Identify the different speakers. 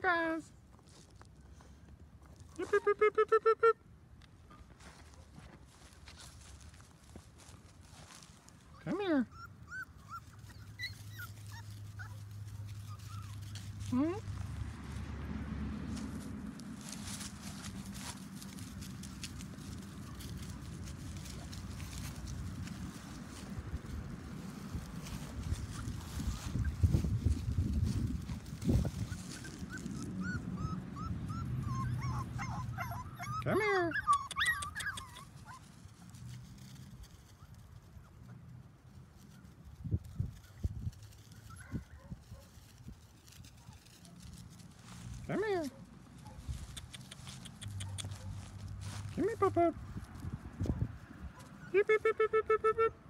Speaker 1: turquoise. Beep, beep, beep, beep, beep, beep, beep, beep. Come here. Hmm? Come here. Come here. Come here, Papa. Beep, beep, beep, beep, beep, beep, beep.